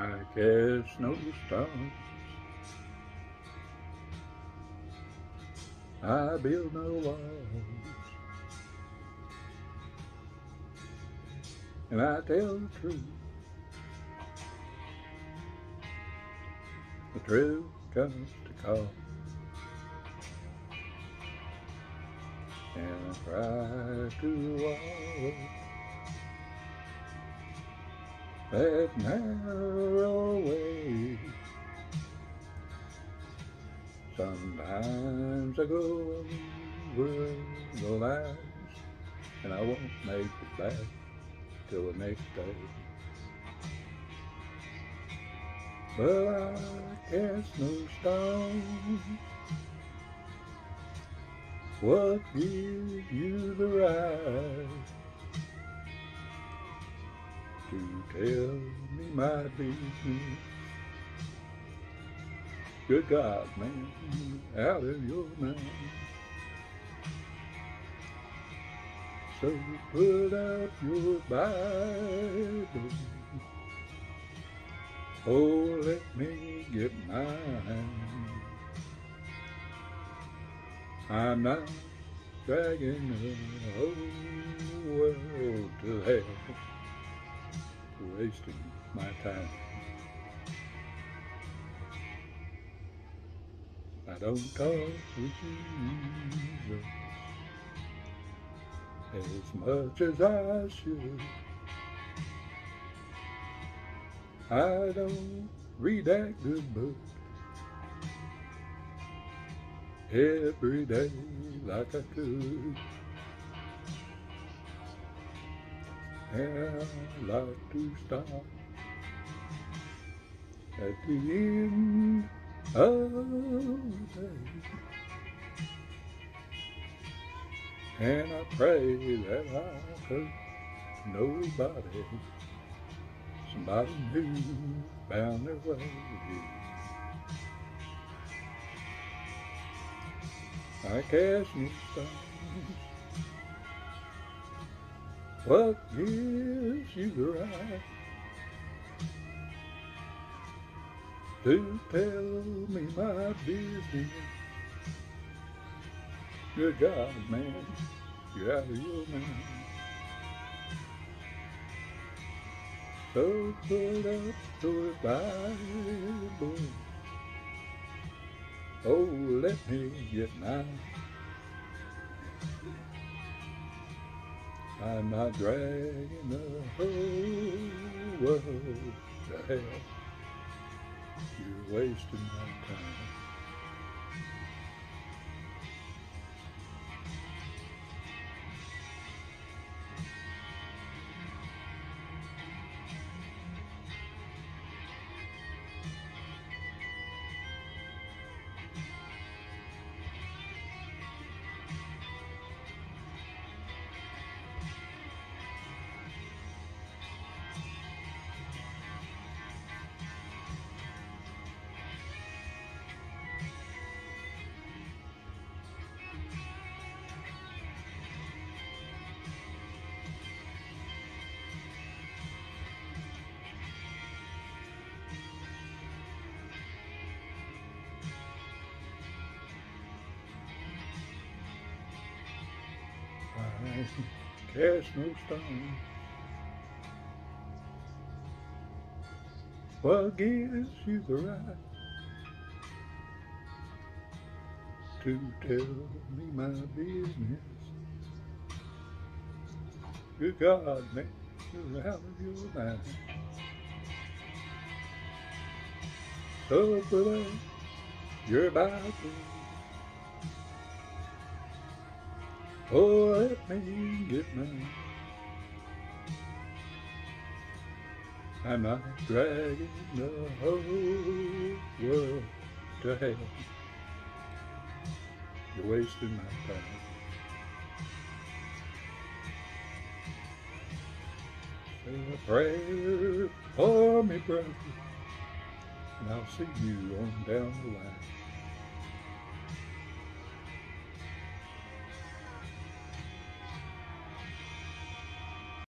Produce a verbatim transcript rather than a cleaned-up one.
I cast no stones, I build no walls, and I tell the truth. The truth comes to call, and I try to walk that narrow way. Sometimes I go over the lines, and I won't make it back till the next day. But I cast no stones. What gives you the right to tell me my business? Good God, man, out of your mind. So put out your Bible. Oh, let me get mine. I'm not dragging the whole world to hell, wasting my time. I don't talk with Jesus as much as I should. I don't read that good book every day like I could. And I like to stop at the end of the day, and I pray that I hurt nobody. Somebody who found their way. I cast no stones. What gives you the right to tell me my business? Good God, man, you're out of your mind. So put up your Bible. Oh, let me get mine. I'm not dragging the whole world to hell. You're wasting my time. I cast no stone. What gives you the right to tell me my business? Good God, man, you're out of your mind. So put up your Bible. Oh, let me get mine. I'm not dragging the whole world to hell. You're wasting my time. Say a prayer for me, brother, and I'll see you on down the line.